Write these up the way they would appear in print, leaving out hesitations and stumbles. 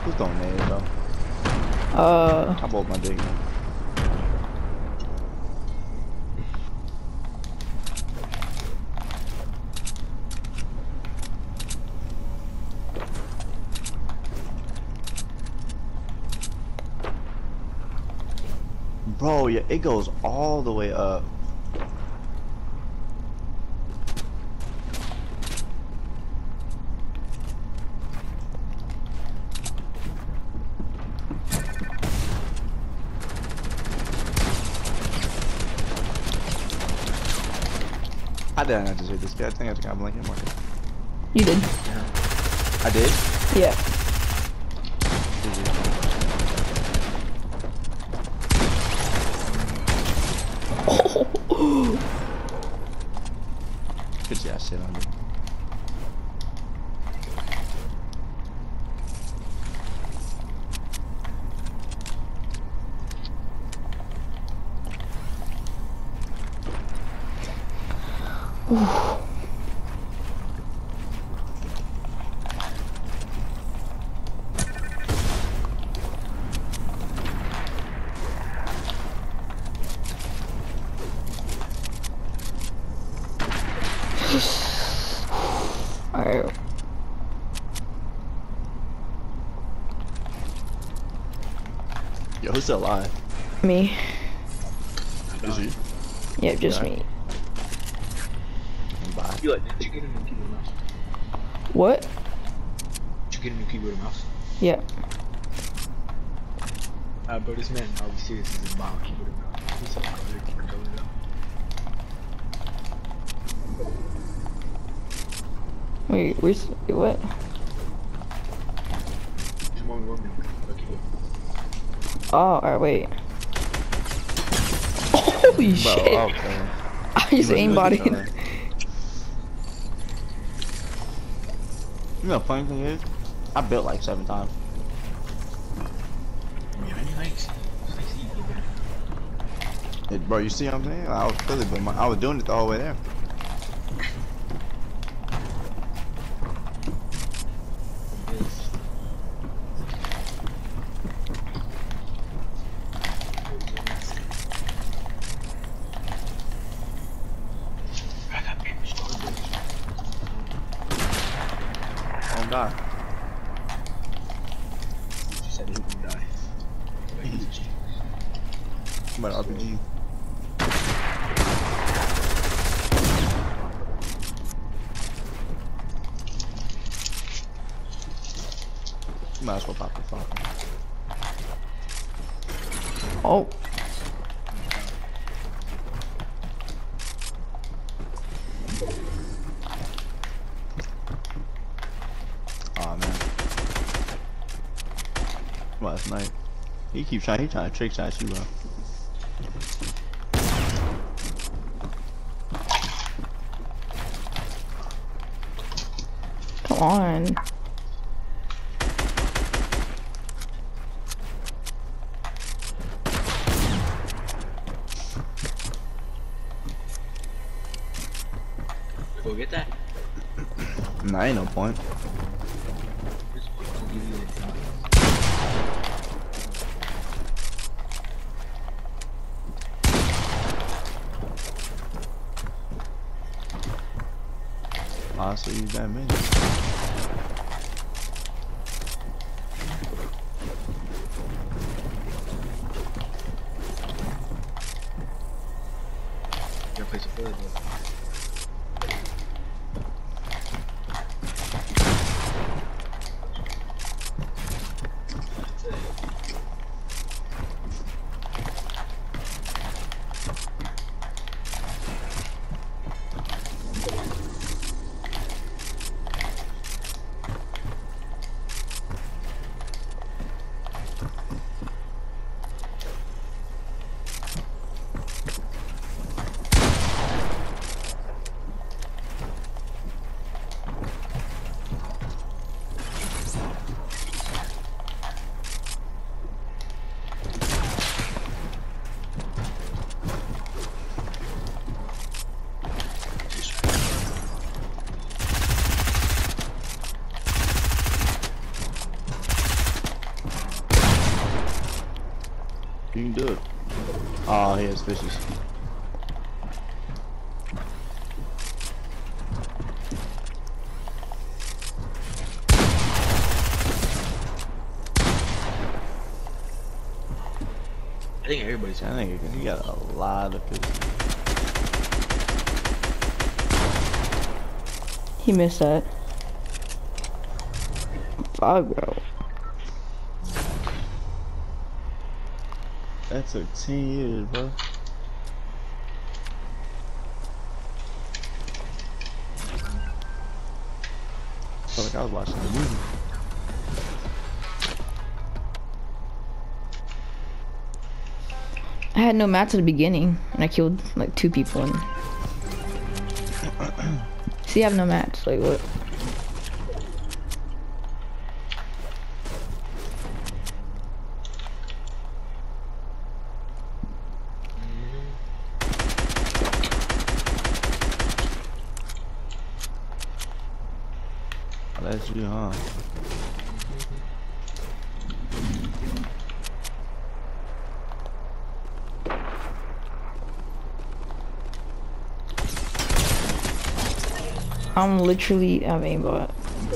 Who's throwing nades, bro? I broke my dick. Bro, yeah, it goes all the way up. How did I not just hit this guy? I think I got blanket mark. You did. I did? Yeah. Good job, shit on me. Alright. Yo, who's still alive? Me. Is you? Yeah, just Yeah. me. Bye. You like, did you get a new keyboard and mouse? What? Did you get a new keyboard and mouse? Yeah. Bro, this man, I'll be serious, is a bomb keyboard and mouse. He's so good, controller though. Wait, where's what? Just one keyboard. Oh, alright, wait. Holy Bro, shit! okay. I just aimbotted. You know, the funny thing is, I built like 7 times. Yeah, nice. Bro, you see what I'm saying? I was really, but I was doing it the whole way there. Don't die. She said he wouldn't die. But RPG. You might as well pop the phone. Oh. Aw, man. Last night. He trying to trick shot you, bro. Come on. Go get that. Nah, ain't no point. Honestly, use that many. Gotta play some further, bro. You can do it. Oh, he has fishes. I think everybody's. I think he got a lot of fishes. He missed that. Fuck, bro. That took 10 years, bro. Felt like I was watching a movie. I had no mats at the beginning, and I killed like 2 people. And see, I have no mats. Like what? Oh, that's you, huh? I'm literally have aimbot.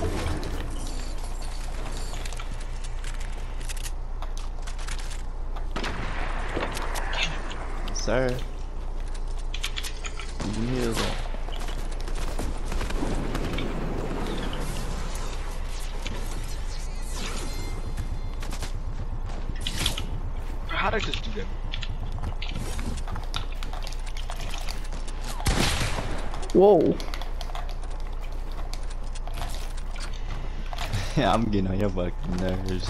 Sir. You hear that? How did I just do that? Whoa. Yeah, I'm getting on your fucking nerves.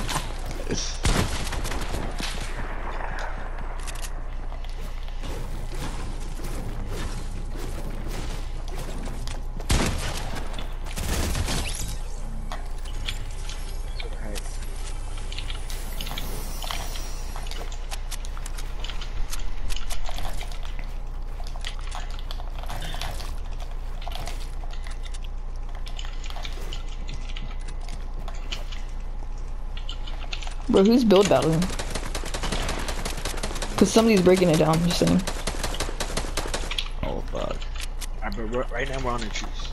Bro, who's build battling? Cause somebody's breaking it down, just saying. Oh fuck. But right now we're on the juice.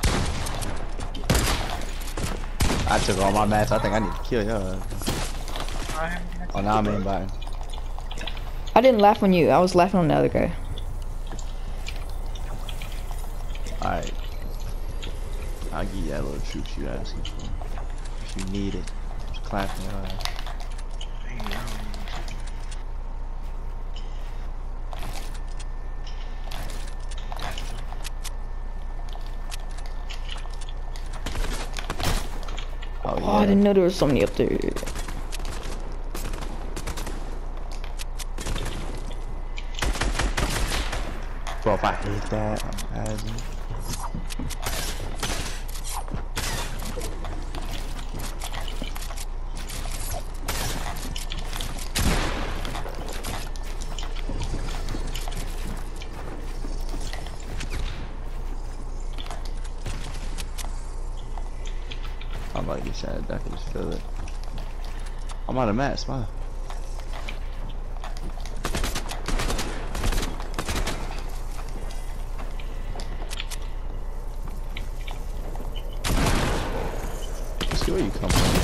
I took all my mats. I think I need to kill y'all. Oh, now I'm aimbotting. I didn't laugh on you. I was laughing on the other guy. Alright. I'll give you that little troops you asking for. If you need it. Just clapping your ass. Oh, yeah. Oh, I didn't know there was so many up there. Bro, if I hit that, I'm passing. I'm about to get shot. I can just feel it. I'm out of mats, man. Let's see where you come from.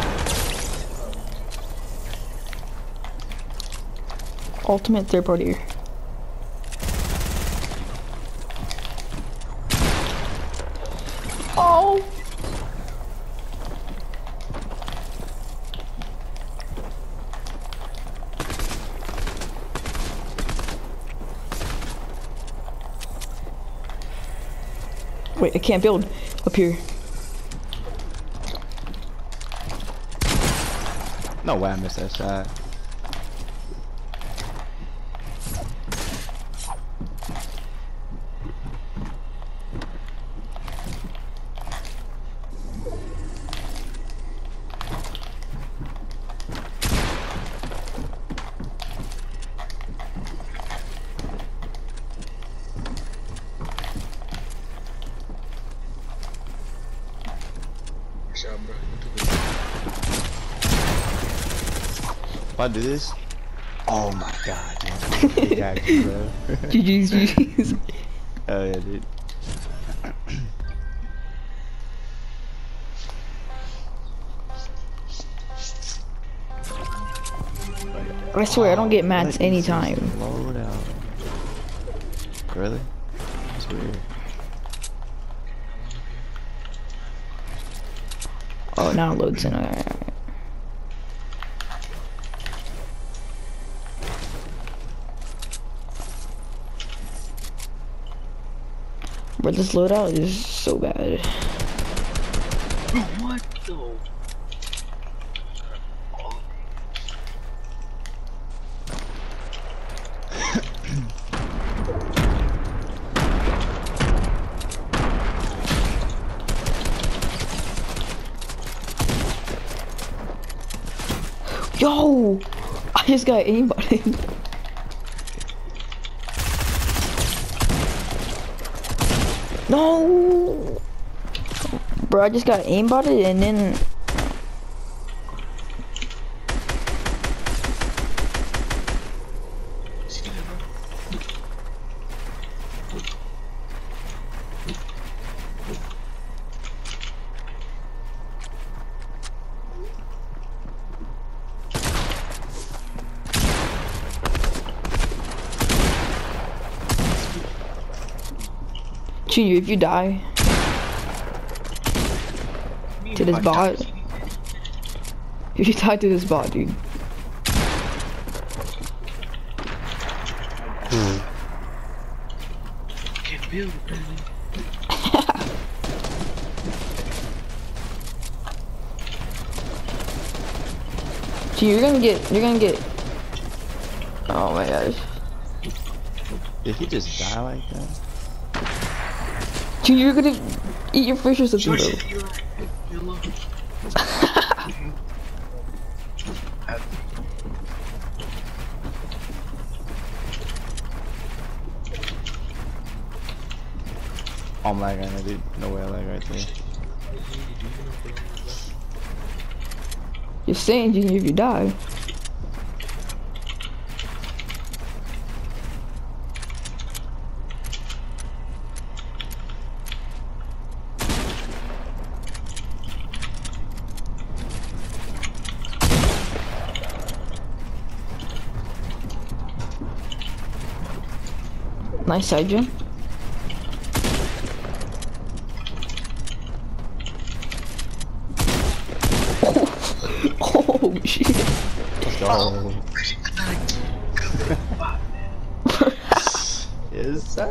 Ultimate third party. Oh! Wait, I can't build up here. No way I missed that shot. If I do this, Oh my god, dude. Big action, bro. GG's, GG's. Oh yeah, dude. I swear, I don't get mats What is this anytime. loadout? Really? That's weird. Oh, now it loads in. Alright. But this loadout is so bad. Bro, what though? Yo! I just got aimbotted. No! Bro, I just got aimbotted and then... Junior, if you die to this bot, if you die to this bot, dude. Can't build it, man. Junior, you're gonna get. Oh my gosh. Did he just die like that? Junior, you're gonna eat your fish or something, bro. George, you're right. You're alone. Oh, I'm lagging, dude. No way I lag right there. You're saying, Junior, if you die. Nice side jump. Oh shit. Let's go. Yes, sir.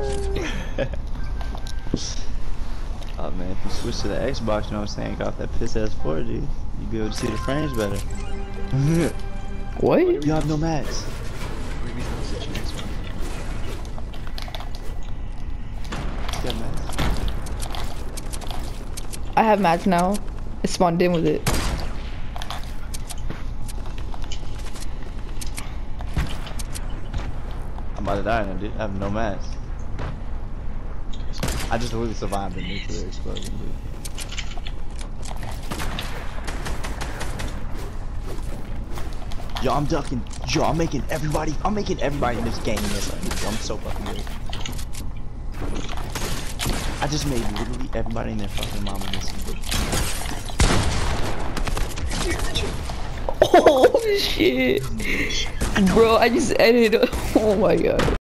Oh man, if you switch to the Xbox, you know what I'm saying, got that piss ass 4G, you'd be able to see the frames better. What? You have no mats. You got mats? I have mats now. It spawned in with it. I'm about to die now, dude. I have no mats. I just really survived the nuclear explosion, dude. Yo, I'm ducking. Yo, I'm making everybody in this game miss. I'm so fucking good. I just made literally everybody in their fucking mama miss. Oh shit. Bro, I just edited. Oh my god.